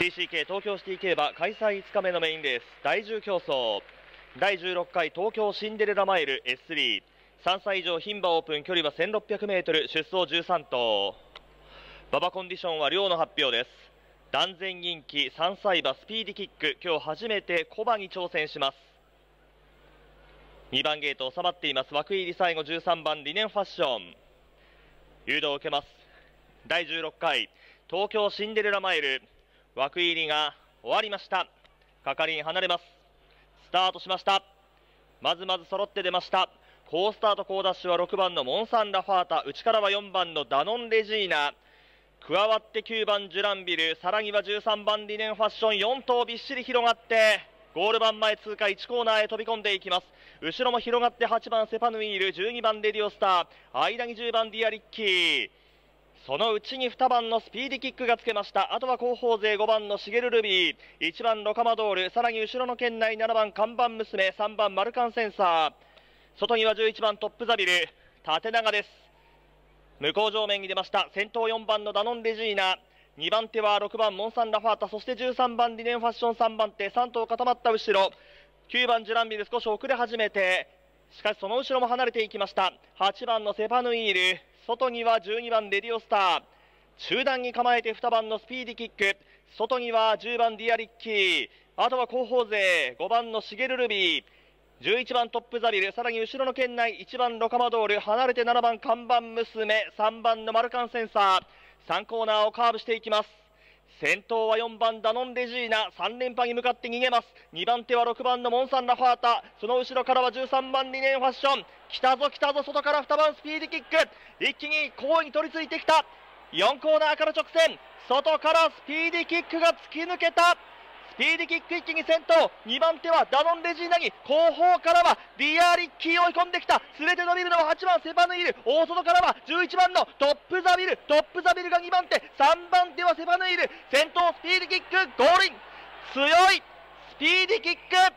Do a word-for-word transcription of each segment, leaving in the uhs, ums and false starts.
ティーシーケー 東京シティ競馬開催いつかめのメインレース第じゅう競争だいじゅうろっかい東京シンデレラマイル エススリー さんさい以上牝馬オープン距離は せんろっぴゃくメートル 出走じゅうさん頭馬場コンディションは量の発表です。断然人気さんさい馬スピーディキック今日初めて小馬に挑戦します。にばんゲート収まっています。枠入り最後じゅうさんばんリネンファッション誘導を受けます。だいじゅうろっかい東京シンデレラマイル枠入りが終わりました。係員離れます。スタートしました。まずまず揃って出ました。好スタート好ダッシュはろくばんのモンサンラファータ、内からはよんばんのダノンレジーナ、加わってきゅうばんジュランビル、さらにはじゅうさんばんリネンファッション、よん頭びっしり広がってゴール板前通過いちコーナーへ飛び込んでいきます。後ろも広がってはちばんセパヌイール、じゅうにばんレディオスター、間にじゅうばんディアリッキー、そのうちににばんのスピーディキックがつけました。あとは後方勢ごばんのシゲルルビー、いちばんロカマドール、さらに後ろの圏内ななばん看板娘、さんばんマルカンセンサー、外にはじゅういちばんトップザビル、縦長です。向こう正面に出ました。先頭よんばんのダノンレジーナ、にばん手はろくばんモンサンラファータ、そしてじゅうさんばんリネンファッションさんばん手、さん頭固まった後ろ、きゅうばんジュランビル少し遅れ始めて、しかしその後ろも離れていきました。はちばんのセパヌイール、外にはじゅうにばんレディオスター、中段に構えてにばんのスピーディキック、外にはじゅうばんディアリッキー、あとは後方勢ごばんのシゲルルビー、じゅういちばんトップザビル、さらに後ろの圏内いちばんロカマドール、離れてななばん看板娘、さんばんのマルカンセンサー、さんコーナーをカーブしていきます。先頭はよんばんダノンレジーナ、さん連覇に向かって逃げます。にばん手はろくばんのモンサンラファータ、その後ろからはじゅうさんばんリネンファッション、来たぞ来たぞ、外からにばんスピーディキック、一気に後位に取り付いてきた。よんコーナーから直線、外からスピーディキックが突き抜けた。スピーディキック一気に先頭、にばん手はダノンレジーナに、後方からはディアリッキー追い込んできた。すれて伸びるのははちばんセパヌイール、大外からはじゅういちばんのトップザビル、トップザビルがにばん手、さんばん手はセパヌイール、先頭スピーディキックゴールイン、強いスピーディキック、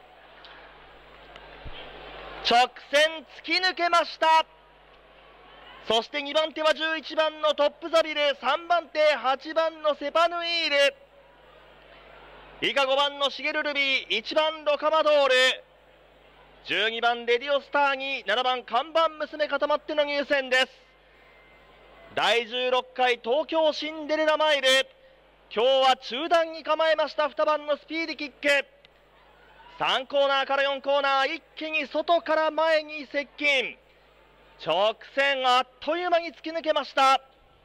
直線突き抜けました。そしてにばん手はじゅういちばんのトップザビル、さんばん手はちばんのセパヌイール、以下ごばんのシゲルルビー、いちばんロカマドール、じゅうにばんレディオスターにななばん看板娘固まっての入線です。だいじゅうろっかい東京シンデレラマイル、今日は中段に構えましたにばんのスピーディキック、さんコーナーからよんコーナー一気に外から前に接近、直線あっという間に突き抜けました。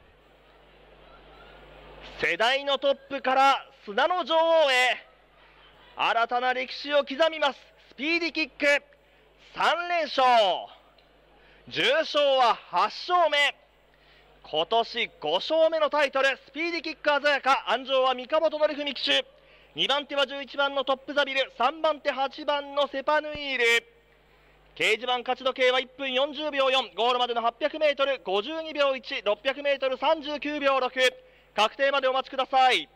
世代のトップから砂の女王へ新たな歴史を刻みます。スピーディキックさん連勝、重賞ははち勝目、今年ご勝目のタイトル。スピーディキック鮮やか、安城は三河本典文騎手、にばん手はじゅういちばんのトップザビル、さんばん手はちばんのセパヌイール、掲示板勝ち時計はいっぷんよんじゅうびょうよん、ゴールまでのはっぴゃくメートルごじゅうにびょういち、ろっぴゃくメートルさんじゅうきゅうびょうろく、確定までお待ちください。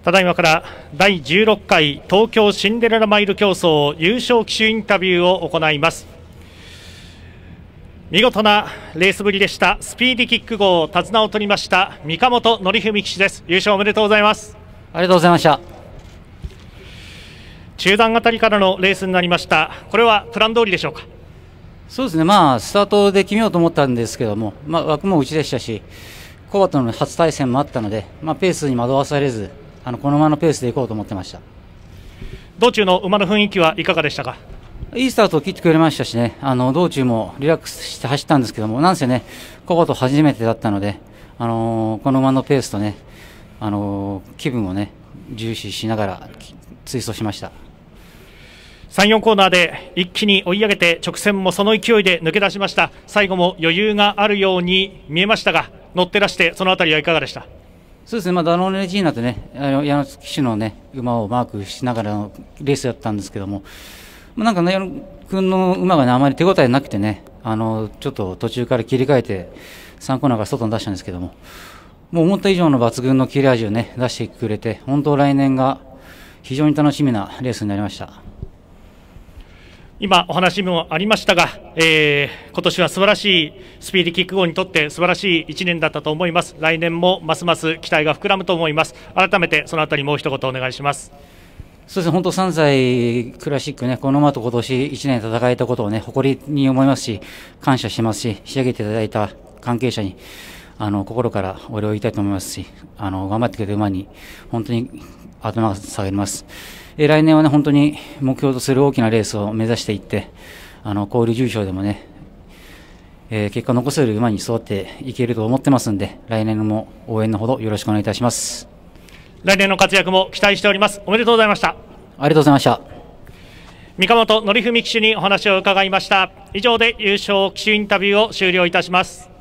ただいまからだいじゅうろっかい東京シンデレラマイル競争優勝騎手インタビューを行います。見事なレースぶりでした。スピーディキック号手綱を取りました三ヶ本則文騎手です。優勝おめでとうございます。 ありがとうございました。 中段あたりからのレースになりました。これはプラン通りでしょうか？ そうですね、まあスタートで決めようと思ったんですけども、まあ、枠も内でしたし、コバとの初対戦もあったので、まあ、ペースに惑わされず、あのこの馬のペースでいこうと思ってました。 道中の馬の雰囲気はいかがでしたか？ いいスタートを切ってくれましたしね、あの道中もリラックスして走ったんですけども、なんせね、コバと初めてだったので、あのー、この馬のペースとね、あのー、気分をね、重視しながら追走しました。 さん、よんコーナーで一気に追い上げて直線もその勢いで抜け出しました。最後も余裕があるように見えましたが、乗ってらしてそのあたりはいかがでした？ そうですね、まあ、ダノーネレジーナとね、矢野騎手のね、馬をマークしながらのレースだったんですけども、まあ、なんかね、矢野君の馬がね、あまり手応えなくてね、あのちょっと途中から切り替えて、さんコーナーから外に出したんですけども、もう思った以上の抜群の切れ味をね、出してくれて、本当、来年が非常に楽しみなレースになりました。 今お話もありましたが、えー、今年は素晴らしいスピーディキック号にとって素晴らしいいちねんだったと思います。来年もますます期待が膨らむと思います。改めてそのあたりもう一言お願いします。 そうですね、本当さんさいクラシックね、この馬と今年いちねん戦えたことをね、誇りに思いますし、感謝してますし、仕上げていただいた関係者にあの心からお礼を言いたいと思いますし、あの頑張ってくれた馬に本当に頭が下がります。え来年はね、本当に目標とする大きなレースを目指していって、あの交流重賞でもね、えー、結果を残せる馬に育っていけると思ってますんで、来年も応援のほどよろしくお願いいたします。 来年の活躍も期待しております。おめでとうございました。 ありがとうございました。 三ヶ本則文騎手にお話を伺いました。以上で優勝騎手インタビューを終了いたします。